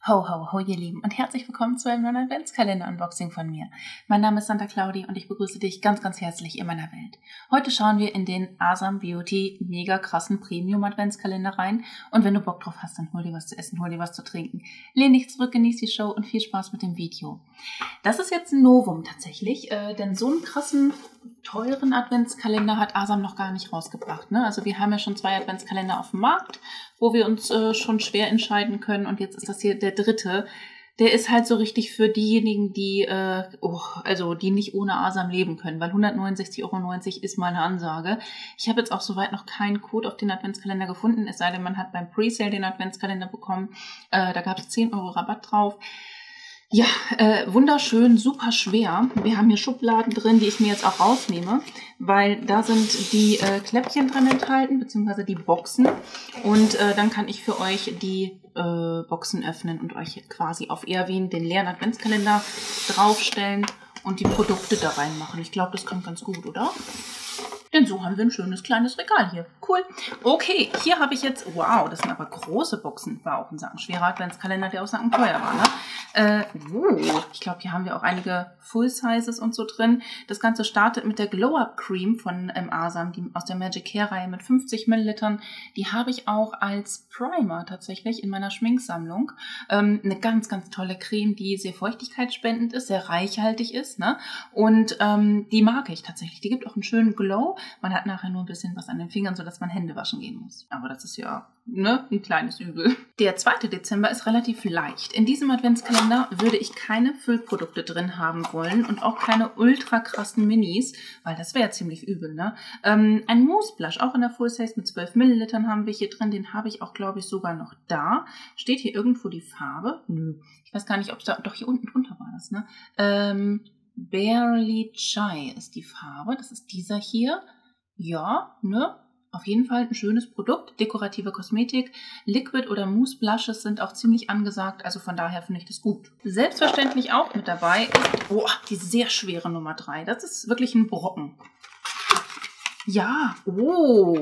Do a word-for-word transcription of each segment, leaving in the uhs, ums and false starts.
Ho, ho, ho, ihr Lieben und herzlich willkommen zu einem neuen Adventskalender-Unboxing von mir. Mein Name ist Santa Claudi und ich begrüße dich ganz, ganz herzlich in meiner Welt. Heute schauen wir in den Asam Beauty mega krassen Premium-Adventskalender rein und wenn du Bock drauf hast, dann hol dir was zu essen, hol dir was zu trinken. Lehn dich zurück, genieß die Show und viel Spaß mit dem Video. Das ist jetzt ein Novum tatsächlich, äh, denn so einen krassen, teuren Adventskalender hat Asam noch gar nicht rausgebracht. Ne? Also wir haben ja schon zwei Adventskalender auf dem Markt, wo wir uns äh, schon schwer entscheiden können und jetzt ist das hier der dritte. Der ist halt so richtig für diejenigen, die äh, oh, also die nicht ohne Asam leben können, weil hundertneunundsechzig Euro neunzig ist mal eine Ansage. Ich habe jetzt auch soweit noch keinen Code auf den Adventskalender gefunden, es sei denn, man hat beim Presale den Adventskalender bekommen. Äh, da gab es zehn Euro Rabatt drauf. Ja, äh, wunderschön, super schwer. Wir haben hier Schubladen drin, die ich mir jetzt auch rausnehme, weil da sind die äh, Kläppchen drin enthalten, beziehungsweise die Boxen. Und äh, dann kann ich für euch die äh, Boxen öffnen und euch quasi auf Erwin den leeren Adventskalender draufstellen und die Produkte da reinmachen. Ich glaube, das kommt ganz gut, oder? Denn so haben wir ein schönes kleines Regal hier. Cool. Okay, hier habe ich jetzt, wow, das sind aber große Boxen. War auch ein sackenschwerer Adventskalender, der auch sackenteuer war, ne? Äh, oh, ich glaube, hier haben wir auch einige Full Sizes und so drin. Das Ganze startet mit der Glow Up Cream von ähm, Asam, die aus der Magic Hair Reihe mit fünfzig Millilitern. Die habe ich auch als Primer tatsächlich in meiner Schminksammlung. Ähm, eine ganz, ganz tolle Creme, die sehr feuchtigkeitsspendend ist, sehr reichhaltig ist, ne? Und ähm, die mag ich tatsächlich. Die gibt auch einen schönen Glow. Man hat nachher nur ein bisschen was an den Fingern, sodass man Hände waschen gehen muss. Aber das ist ja ne, ein kleines Übel. Der zweite Dezember ist relativ leicht. In diesem Adventskalender würde ich keine Füllprodukte drin haben wollen und auch keine ultra krassen Minis, weil das wäre ja ziemlich übel, ne? Ähm, ein Mousse Blush, auch in der Full Size mit zwölf Millilitern haben wir hier drin. Den habe ich auch, glaube ich, sogar noch da. Steht hier irgendwo die Farbe? Nö. Ich weiß gar nicht, ob es da, doch hier unten drunter war das, ne? Ähm, Barely Chai ist die Farbe. Das ist dieser hier. Ja, ne? Auf jeden Fall ein schönes Produkt. Dekorative Kosmetik. Liquid oder Mousse Blushes sind auch ziemlich angesagt. Also von daher finde ich das gut. Selbstverständlich auch mit dabei ist oh, die sehr schwere Nummer drei. Das ist wirklich ein Brocken. Ja, oh.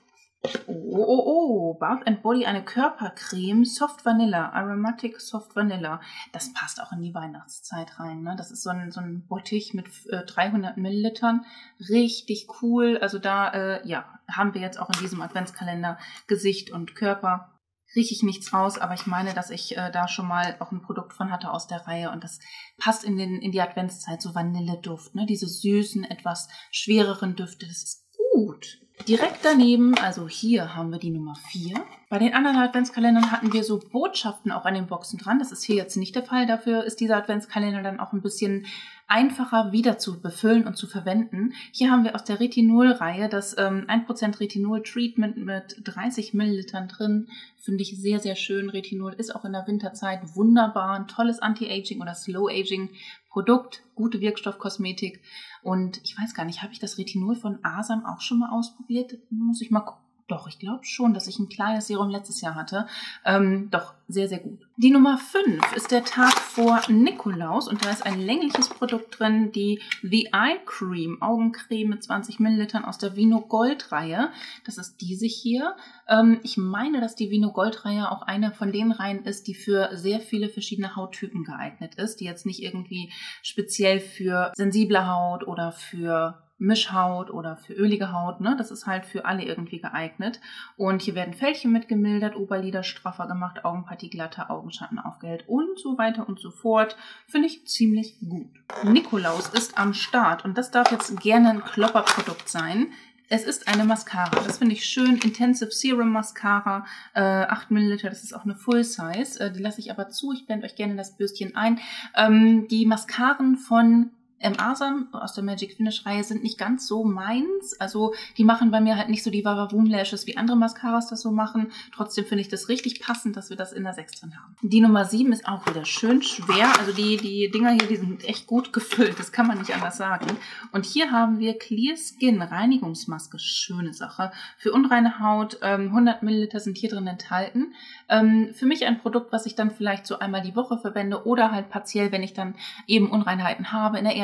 Oh, oh, oh, Bath and Body, eine Körpercreme, Soft Vanilla, Aromatic Soft Vanilla. Das passt auch in die Weihnachtszeit rein, ne? Das ist so ein, so ein Bottich mit äh, dreihundert Millilitern. Richtig cool. Also da, äh, ja, haben wir jetzt auch in diesem Adventskalender Gesicht und Körper. Rieche ich nichts raus, aber ich meine, dass ich äh, da schon mal auch ein Produkt von hatte aus der Reihe und das passt in, den, in die Adventszeit, so Vanilleduft, ne? Diese süßen, etwas schwereren Düfte, das ist gut. Direkt daneben, also hier haben wir die Nummer vier. Bei den anderen Adventskalendern hatten wir so Botschaften auch an den Boxen dran. Das ist hier jetzt nicht der Fall. Dafür ist dieser Adventskalender dann auch ein bisschen einfacher wieder zu befüllen und zu verwenden. Hier haben wir aus der Retinol-Reihe das ähm, ein Prozent Retinol-Treatment mit dreißig Millilitern drin. Finde ich sehr, sehr schön. Retinol ist auch in der Winterzeit wunderbar. Ein tolles Anti-Aging oder Slow-Aging-Produkt. Gute Wirkstoffkosmetik. Und ich weiß gar nicht, habe ich das Retinol von Asam auch schon mal ausprobiert? Muss ich mal gucken. Doch, ich glaube schon, dass ich ein kleines Serum letztes Jahr hatte. Ähm, doch, sehr, sehr gut. Die Nummer fünf ist der Tag vor Nikolaus und da ist ein längliches Produkt drin, die The Eye Cream, Augencreme mit zwanzig Millilitern aus der Vino Gold Reihe. Das ist diese hier. Ähm, ich meine, dass die Vino Gold Reihe auch eine von den Reihen ist, die für sehr viele verschiedene Hauttypen geeignet ist, die jetzt nicht irgendwie speziell für sensible Haut oder für Mischhaut oder für ölige Haut, ne? Das ist halt für alle irgendwie geeignet. Und hier werden Fältchen mit gemildert, Oberlider straffer gemacht, Augenpartie glatter, Augenschatten aufgehellt und so weiter und so fort. Finde ich ziemlich gut. Nikolaus ist am Start und das darf jetzt gerne ein Klopperprodukt sein. Es ist eine Mascara. Das finde ich schön. Intensive Serum Mascara. Äh, acht Milliliter. Das ist auch eine Full Size. Äh, die lasse ich aber zu. Ich blende euch gerne das Bürstchen ein. Ähm, die Mascaren von Ähm, Asam aus der Magic Finish Reihe sind nicht ganz so meins. Also die machen bei mir halt nicht so die Vavavoom Lashes wie andere Mascaras das so machen. Trotzdem finde ich das richtig passend, dass wir das in der sechs drin haben. Die Nummer sieben ist auch wieder schön schwer. Also die, die Dinger hier, die sind echt gut gefüllt. Das kann man nicht anders sagen. Und hier haben wir Clear Skin Reinigungsmaske. Schöne Sache. Für unreine Haut. Ähm, hundert Milliliter sind hier drin enthalten. Ähm, für mich ein Produkt, was ich dann vielleicht so einmal die Woche verwende oder halt partiell, wenn ich dann eben Unreinheiten habe in der Erd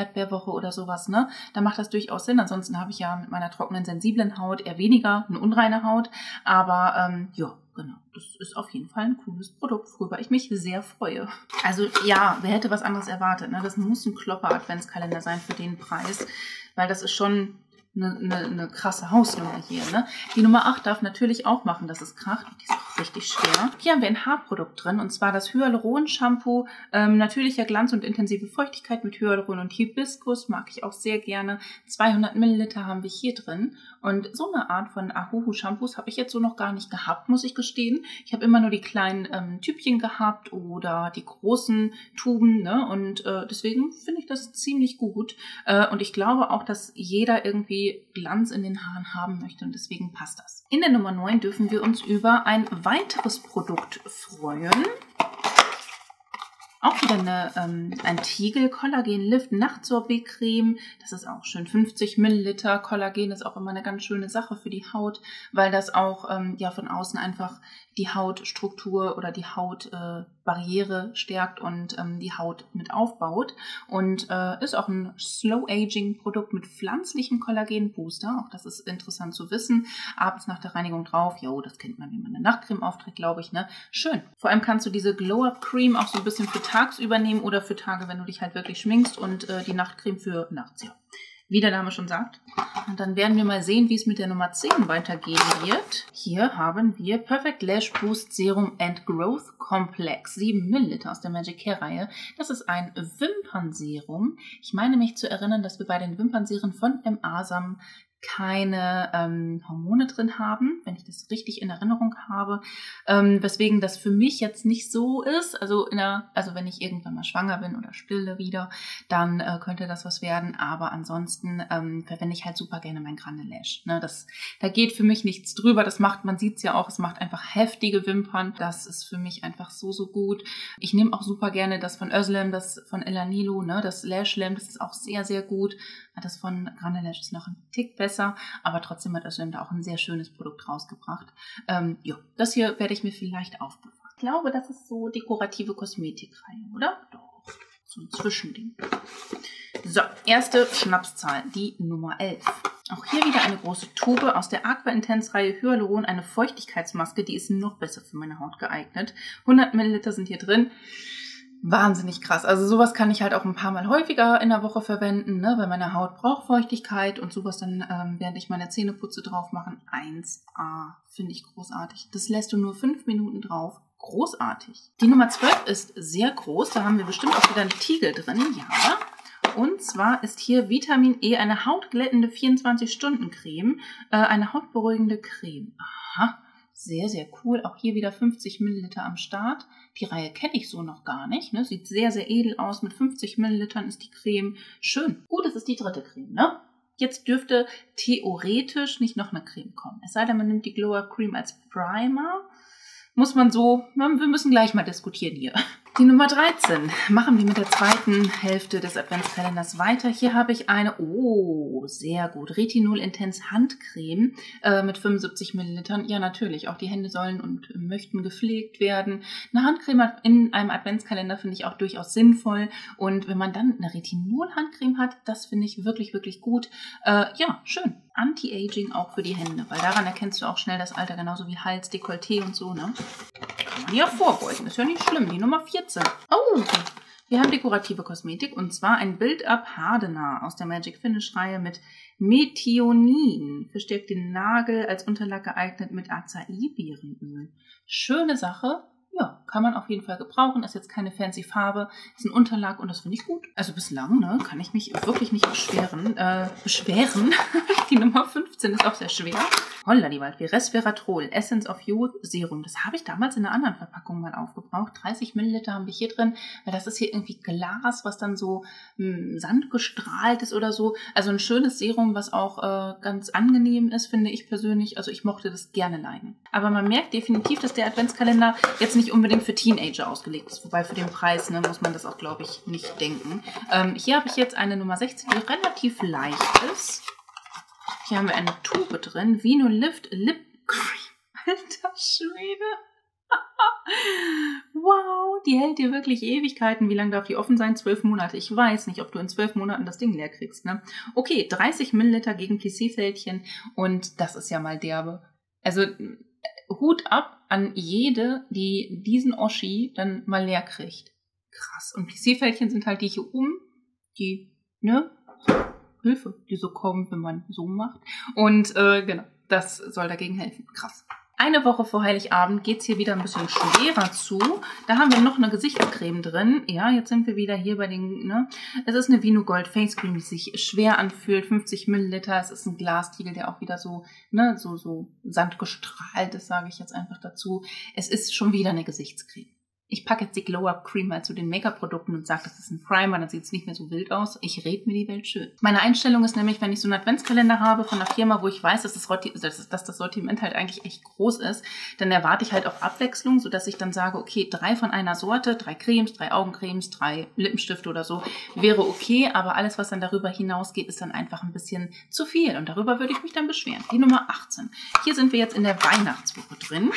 Erdbeerwoche oder sowas, ne? Da macht das durchaus Sinn. Ansonsten habe ich ja mit meiner trockenen, sensiblen Haut eher weniger eine unreine Haut. Aber ähm, ja, genau. Das ist auf jeden Fall ein cooles Produkt, worüber ich mich sehr freue. Also ja, wer hätte was anderes erwartet, ne? Das muss ein Klopper-Adventskalender sein für den Preis, weil das ist schon eine, eine, eine krasse Hausnummer hier, ne? Die Nummer acht darf natürlich auch machen, dass es kracht. Die ist auch richtig schwer. Hier haben wir ein Haarprodukt drin, und zwar das Hyaluron-Shampoo. Ähm, natürlicher Glanz und intensive Feuchtigkeit mit Hyaluron und Hibiskus. Mag ich auch sehr gerne. zweihundert Milliliter haben wir hier drin. Und so eine Art von Ahuhu-Shampoos habe ich jetzt so noch gar nicht gehabt, muss ich gestehen. Ich habe immer nur die kleinen ähm, Tübchen gehabt oder die großen Tuben, ne? Und äh, deswegen finde ich das ziemlich gut. Äh, und ich glaube auch, dass jeder irgendwie Glanz in den Haaren haben möchte, und deswegen passt das. In der Nummer neun dürfen wir uns über ein weiteres Produkt freuen. Auch wieder eine, ähm, ein Tiegel Collagen Lift Nachtsorbet-Creme. Das ist auch schön. fünfzig Milliliter. Collagen ist auch immer eine ganz schöne Sache für die Haut, weil das auch ähm, ja von außen einfach die Hautstruktur oder die Hautbarriere äh, stärkt und ähm, die Haut mit aufbaut. Und äh, ist auch ein Slow-Aging-Produkt mit pflanzlichem Kollagen-Booster. Auch das ist interessant zu wissen. Abends nach der Reinigung drauf. Jo, das kennt man, wie man eine Nachtcreme aufträgt, glaube ich, ne? Schön. Vor allem kannst du diese Glow-Up-Cream auch so ein bisschen für tagsüber nehmen oder für Tage, wenn du dich halt wirklich schminkst, und äh, die Nachtcreme für nachts, ja. Wie der Name schon sagt. Und dann werden wir mal sehen, wie es mit der Nummer zehn weitergehen wird. Hier haben wir Perfect Lash Boost Serum and Growth Complex. sieben Milliliter aus der Magic Care Reihe. Das ist ein Wimpernserum. Ich meine mich zu erinnern, dass wir bei den Wimpernserien von M. Asam keine ähm, Hormone drin haben, wenn ich das richtig in Erinnerung habe, ähm, weswegen das für mich jetzt nicht so ist. Also in der, also wenn ich irgendwann mal schwanger bin oder stille wieder, dann äh, könnte das was werden. Aber ansonsten ähm, verwende ich halt super gerne mein Grande Lash. Ne, das, da geht für mich nichts drüber. Das macht, man sieht es ja auch, es macht einfach heftige Wimpern. Das ist für mich einfach so so gut. Ich nehme auch super gerne das von Özlem, das von Elanilo, ne, das Lash Lamp. Das ist auch sehr sehr gut. Das von Grande Lash ist noch ein Tick besser, aber trotzdem hat Özlem da auch ein sehr schönes Produkt rausgebracht. Ähm, ja, das hier werde ich mir vielleicht aufbewahren. Ich glaube, das ist so dekorative Kosmetikreihe, oder? Doch, so ein Zwischending. So, erste Schnapszahl, die Nummer elf. Auch hier wieder eine große Tube aus der Aqua Intense Reihe Hyaluron, eine Feuchtigkeitsmaske, die ist noch besser für meine Haut geeignet. hundert Milliliter sind hier drin. Wahnsinnig krass. Also sowas kann ich halt auch ein paar Mal häufiger in der Woche verwenden, ne? Weil meine Haut braucht Feuchtigkeit, und sowas dann, ähm, während ich meine Zähneputze drauf machen. eins A, finde ich großartig. Das lässt du nur fünf Minuten drauf. Großartig. Die Nummer zwölf ist sehr groß. Da haben wir bestimmt auch wieder einen Tiegel drin. Ja. Und zwar ist hier Vitamin E, eine hautglättende vierundzwanzig Stunden Creme, äh, eine hautberuhigende Creme. Aha. Sehr, sehr cool. Auch hier wieder fünfzig Milliliter am Start. Die Reihe kenne ich so noch gar nicht. Ne? Sieht sehr, sehr edel aus. Mit fünfzig Millilitern ist die Creme. Schön. Gut, das ist die dritte Creme, ne? Jetzt dürfte theoretisch nicht noch eine Creme kommen. Es sei denn, man nimmt die Glow Up Cream als Primer. Muss man so, wir müssen gleich mal diskutieren hier. Die Nummer dreizehn. Machen wir mit der zweiten Hälfte des Adventskalenders weiter. Hier habe ich eine, oh, sehr gut, Retinol Intense Handcreme äh, mit fünfundsiebzig Millilitern. Ja, natürlich, auch die Hände sollen und möchten gepflegt werden. Eine Handcreme in einem Adventskalender finde ich auch durchaus sinnvoll. Und wenn man dann eine Retinol-Handcreme hat, das finde ich wirklich, wirklich gut. Äh, ja, schön. Anti-Aging auch für die Hände, weil daran erkennst du auch schnell das Alter, genauso wie Hals, Dekolleté und so, ne? Kann man ja vorbeugen, ist ja nicht schlimm. Die Nummer vierzehn. Oh, wir haben dekorative Kosmetik, und zwar ein Build-Up Hardener aus der Magic Finish Reihe mit Methionin. Verstärkt den Nagel, als Unterlack geeignet mit Acai-Beerenöl. Schöne Sache. Ja, kann man auf jeden Fall gebrauchen. Ist jetzt keine fancy Farbe, ist ein Unterlag, und das finde ich gut. Also bislang, ne, kann ich mich wirklich nicht beschweren. Äh, beschweren. Die Nummer fünfzehn ist auch sehr schwer. Holla die Waldfee. Resveratrol, Essence of Youth Serum. Das habe ich damals in einer anderen Verpackung mal aufgebraucht. dreißig Milliliter haben wir hier drin, weil das ist hier irgendwie Glas, was dann so mh, sandgestrahlt ist oder so. Also ein schönes Serum, was auch äh, ganz angenehm ist, finde ich persönlich. Also ich mochte das gerne leiden. Aber man merkt definitiv, dass der Adventskalender jetzt nicht unbedingt für Teenager ausgelegt ist. Wobei für den Preis, ne, muss man das auch, glaube ich, nicht denken. Ähm, hier habe ich jetzt eine Nummer sechzehn, die relativ leicht ist. Hier haben wir eine Tube drin. Vino Lift Lip Cream. Alter Schwede. Wow, die hält dir wirklich Ewigkeiten. Wie lange darf die offen sein? Zwölf Monate. Ich weiß nicht, ob du in zwölf Monaten das Ding leer kriegst. Ne? Okay, dreißig Milliliter gegen P C-Fältchen und das ist ja mal derbe. Also Hut ab an jede, die diesen Oschi dann mal leer kriegt. Krass. Und P C-Fältchen sind halt die hier oben, die, ne, Hilfe, die so kommen, wenn man so macht. Und äh, genau, das soll dagegen helfen. Krass. Eine Woche vor Heiligabend geht es hier wieder ein bisschen schwerer zu. Da haben wir noch eine Gesichtscreme drin. Ja, jetzt sind wir wieder hier bei den, ne? Es ist eine Vino Gold Face Cream, die sich schwer anfühlt. fünfzig Milliliter. Es ist ein Glastiegel, der auch wieder so, ne, so, so sandgestrahlt ist, sage ich jetzt einfach dazu. Es ist schon wieder eine Gesichtscreme. Ich packe jetzt die Glow-Up Cream mal zu den Make-up-Produkten und sage, das ist ein Primer, dann sieht es nicht mehr so wild aus. Ich rede mir die Welt schön. Meine Einstellung ist nämlich, wenn ich so einen Adventskalender habe von einer Firma, wo ich weiß, dass das, dass das Sortiment halt eigentlich echt groß ist, dann erwarte ich halt auch Abwechslung, sodass ich dann sage, okay, drei von einer Sorte, drei Cremes, drei Augencremes, drei Lippenstifte oder so, wäre okay, aber alles, was dann darüber hinausgeht, ist dann einfach ein bisschen zu viel und darüber würde ich mich dann beschweren. Die Nummer achtzehn. Hier sind wir jetzt in der Weihnachtswoche drin.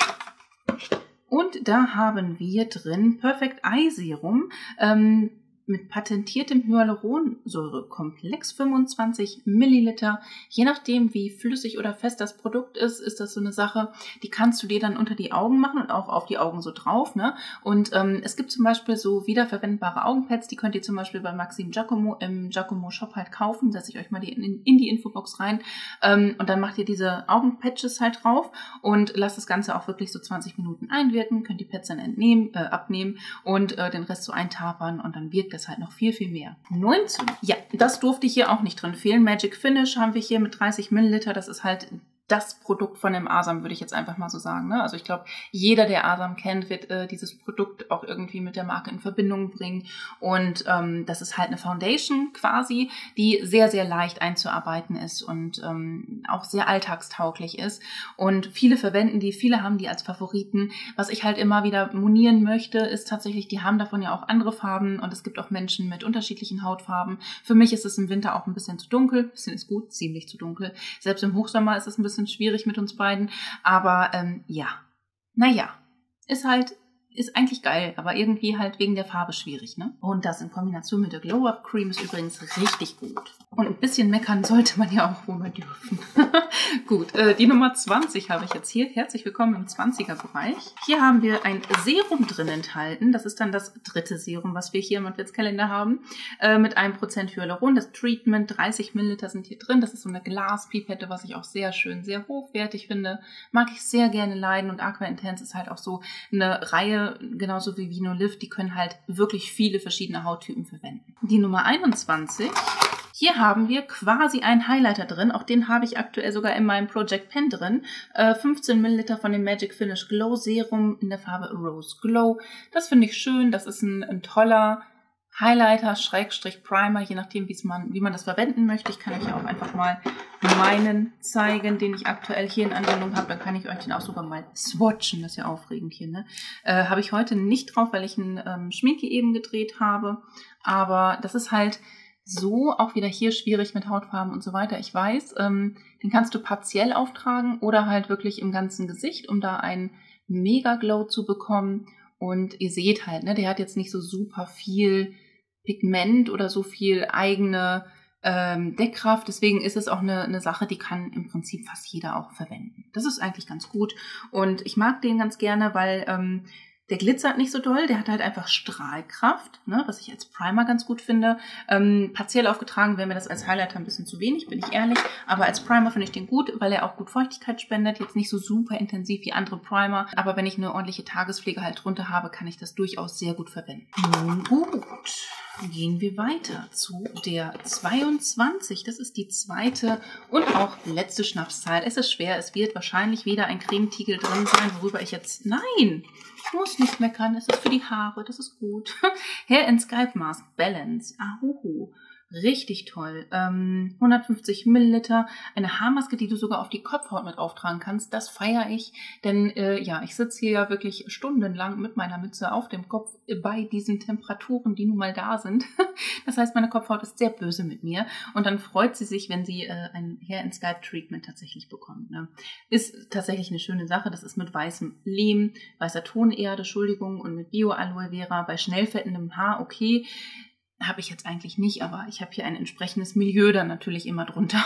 Und da haben wir drin Perfect Eye Serum ähm, mit patentiertem Hyaluronsäurekomplex, fünfundzwanzig Milliliter. Je nachdem, wie flüssig oder fest das Produkt ist, ist das so eine Sache, die kannst du dir dann unter die Augen machen und auch auf die Augen so drauf. Ne? Und ähm, es gibt zum Beispiel so wiederverwendbare Augenpads, die könnt ihr zum Beispiel bei Maxim Giacomo im Giacomo Shop halt kaufen. Setze ich euch mal die in, in die Infobox rein. Ähm, und dann macht ihr diese Augenpatches halt drauf und lasst das Ganze auch wirklich so zwanzig Minuten einwirken. Könnt die Pads dann entnehmen, äh, abnehmen und äh, den Rest so eintapern und dann wirkt das halt noch viel, viel mehr. neunzehn. Ja, das durfte hier auch nicht drin fehlen. Magic Finish haben wir hier mit dreißig Milliliter. Das ist halt das Produkt von dem Asam, würde ich jetzt einfach mal so sagen. Ne? Also ich glaube, jeder, der Asam kennt, wird äh, dieses Produkt auch irgendwie mit der Marke in Verbindung bringen. Und ähm, das ist halt eine Foundation quasi, die sehr, sehr leicht einzuarbeiten ist und ähm, auch sehr alltagstauglich ist. Und viele verwenden die, viele haben die als Favoriten. Was ich halt immer wieder monieren möchte, ist tatsächlich, die haben davon ja auch andere Farben und es gibt auch Menschen mit unterschiedlichen Hautfarben. Für mich ist es im Winter auch ein bisschen zu dunkel. Ein bisschen ist gut, ziemlich zu dunkel. Selbst im Hochsommer ist es ein bisschen schwierig mit uns beiden, aber ähm, ja, naja, ist halt, ist eigentlich geil, aber irgendwie halt wegen der Farbe schwierig, ne? Und das in Kombination mit der Glow-Up Cream ist übrigens richtig gut. Und ein bisschen meckern sollte man ja auch wohl mal dürfen. Gut, äh, die Nummer zwanzig habe ich jetzt hier. Herzlich willkommen im zwanziger-Bereich. Hier haben wir ein Serum drin enthalten. Das ist dann das dritte Serum, was wir hier im Adventskalender haben. Äh, mit einem Prozent Hyaluron. Das Treatment, dreißig Milliliter sind hier drin. Das ist so eine Glaspipette, was ich auch sehr schön, sehr hochwertig finde. Mag ich sehr gerne leiden. Und Aqua Intense ist halt auch so eine Reihe, genauso wie Vino Lift, die können halt wirklich viele verschiedene Hauttypen verwenden. Die Nummer einundzwanzig. Hier haben wir quasi einen Highlighter drin. Auch den habe ich aktuell sogar in meinem Project Pen drin. Äh, fünfzehn Milliliter von dem Magic Finish Glow Serum in der Farbe Rose Glow. Das finde ich schön. Das ist ein, ein toller Highlighter, Schrägstrich Primer, je nachdem, wie's man, wie man das verwenden möchte. Ich kann euch auch einfach mal meinen zeigen, den ich aktuell hier in Anwendung habe. Dann kann ich euch den auch sogar mal swatchen. Das ist ja aufregend hier, ne? Äh, habe ich heute nicht drauf, weil ich einen ähm, Schminke eben gedreht habe. Aber das ist halt so auch wieder hier schwierig mit Hautfarben und so weiter. Ich weiß, ähm, den kannst du partiell auftragen oder halt wirklich im ganzen Gesicht, um da einen Mega-Glow zu bekommen. Und ihr seht halt, ne, der hat jetzt nicht so super viel Pigment oder so viel eigene ähm, Deckkraft. Deswegen ist es auch eine, eine Sache, die kann im Prinzip fast jeder auch verwenden. Das ist eigentlich ganz gut. Und ich mag den ganz gerne, weil ähm, der glitzert nicht so doll, der hat halt einfach Strahlkraft, ne, was ich als Primer ganz gut finde. Ähm, partiell aufgetragen wäre mir das als Highlighter ein bisschen zu wenig, bin ich ehrlich. Aber als Primer finde ich den gut, weil er auch gut Feuchtigkeit spendet. Jetzt nicht so super intensiv wie andere Primer. Aber wenn ich eine ordentliche Tagespflege halt drunter habe, kann ich das durchaus sehr gut verwenden. Nun gut, gehen wir weiter zu der zweiundzwanzig. Das ist die zweite und auch letzte Schnapszahl. Es ist schwer, es wird wahrscheinlich wieder ein Cremetiegel drin sein, worüber ich jetzt... Nein! Ich muss nicht meckern, es ist für die Haare, das ist gut. Hair and Scalp Mask Balance. Ahuhu. Richtig toll. Ähm, hundertfünfzig Milliliter, eine Haarmaske, die du sogar auf die Kopfhaut mit auftragen kannst. Das feiere ich, denn äh, ja, ich sitze hier ja wirklich stundenlang mit meiner Mütze auf dem Kopf bei diesen Temperaturen, die nun mal da sind. Das heißt, meine Kopfhaut ist sehr böse mit mir und dann freut sie sich, wenn sie äh, ein Hair and Scalp Treatment tatsächlich bekommt. Ne? Ist tatsächlich eine schöne Sache. Das ist mit weißem Lehm, weißer Tonerde, Entschuldigung, und mit Bio-Aloe Vera bei schnell fettendem Haar, okay. Habe ich jetzt eigentlich nicht, aber ich habe hier ein entsprechendes Milieu dann natürlich immer drunter.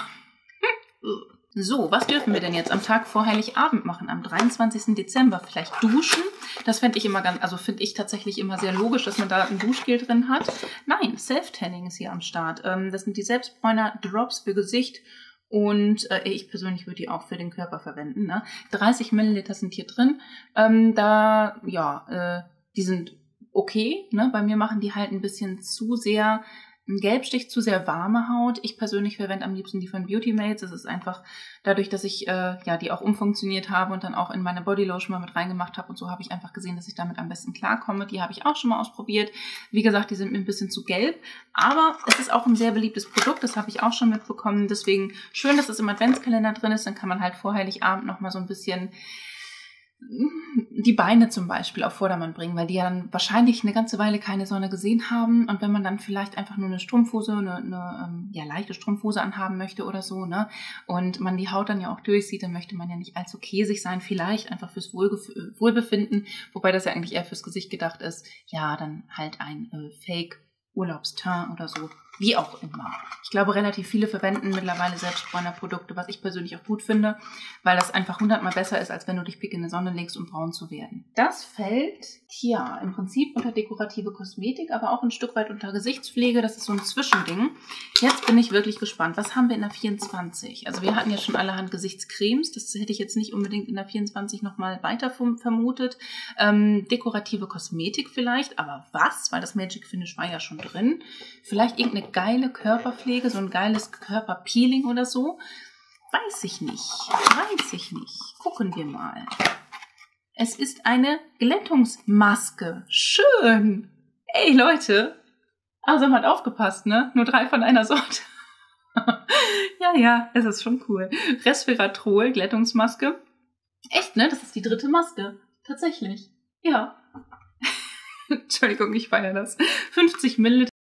So, was dürfen wir denn jetzt am Tag vor Heiligabend machen, am dreiundzwanzigsten Dezember? Vielleicht duschen? Das fände ich immer ganz, also finde ich tatsächlich immer sehr logisch, dass man da ein Duschgel drin hat. Nein, Self-Tanning ist hier am Start. Das sind die Selbstbräuner Drops für Gesicht. Und äh, ich persönlich würde die auch für den Körper verwenden. Ne? dreißig Milliliter sind hier drin. Ähm, da, ja, äh, die sind okay. Ne? Bei mir machen die halt ein bisschen zu sehr, ein Gelbstich, zu sehr warme Haut. Ich persönlich verwende am liebsten die von Beauty Mates. Das ist einfach dadurch, dass ich äh, ja die auch umfunktioniert habe und dann auch in meine Bodylotion mal mit reingemacht habe. Und so habe ich einfach gesehen, dass ich damit am besten klarkomme. Die habe ich auch schon mal ausprobiert. Wie gesagt, die sind mir ein bisschen zu gelb. Aber es ist auch ein sehr beliebtes Produkt. Das habe ich auch schon mitbekommen. Deswegen schön, dass es im Adventskalender drin ist. Dann kann man halt vor Heiligabend noch mal so ein bisschen die Beine zum Beispiel auf Vordermann bringen, weil die ja dann wahrscheinlich eine ganze Weile keine Sonne gesehen haben. Und wenn man dann vielleicht einfach nur eine Strumpfhose, eine, eine ja, leichte Strumpfhose anhaben möchte oder so, ne, und man die Haut dann ja auch durchsieht, dann möchte man ja nicht allzu käsig sein, vielleicht einfach fürs Wohlgef- Wohlbefinden, wobei das ja eigentlich eher fürs Gesicht gedacht ist. Ja, dann halt ein äh, Fake Urlaubsteint oder so, wie auch immer. Ich glaube, relativ viele verwenden mittlerweile Selbstbräuner-Produkte, was ich persönlich auch gut finde, weil das einfach hundertmal besser ist, als wenn du dich pick in die Sonne legst, um braun zu werden. Das fällt, ja, im Prinzip unter dekorative Kosmetik, aber auch ein Stück weit unter Gesichtspflege. Das ist so ein Zwischending. Jetzt bin ich wirklich gespannt. Was haben wir in der vierundzwanzig? Also wir hatten ja schon allerhand Gesichtscremes. Das hätte ich jetzt nicht unbedingt in der vierundzwanzig nochmal weiter vermutet. Ähm, dekorative Kosmetik vielleicht, aber was? Weil das Magic Finish war ja schon drin. Vielleicht irgendeine geile Körperpflege, so ein geiles Körperpeeling oder so. Weiß ich nicht. Weiß ich nicht. Gucken wir mal. Es ist eine Glättungsmaske. Schön. Ey, Leute. Also man hat aufgepasst, ne? Nur drei von einer Sorte. Ja, ja, es ist schon cool. Resveratrol, Glättungsmaske. Echt, ne? Das ist die dritte Maske. Tatsächlich. Ja. Entschuldigung, ich feiere das. fünfzig Milliliter.